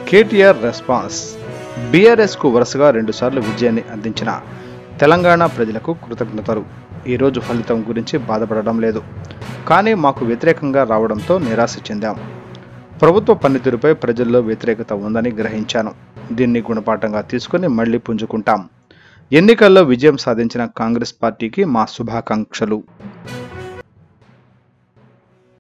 KTR response. బీఆర్ఎస్కు వరుసగా 2 సార్లు విజయాన్ని అందించిన తెలంగాణ ప్రజలకు కృతజ్ఞతలు. ఈరోజు ఫలితం గురించి బాధపడడం లేదు, కానీ మాకు వ్యతిరేకంగా రావడంతో నిరాశ చెందాం. ప్రభుత్వ పనితీరుపై ప్రజల్లో వ్యతిరేకత ఉందని గ్రహించాను. దీన్ని గుణపాఠంగా తీసుకుని మళ్లీ పుంజుకుంటాం. ఎన్నికల్లో విజయం సాధించిన కాంగ్రెస్ పార్టీకి మా శుభాకాంక్షలు.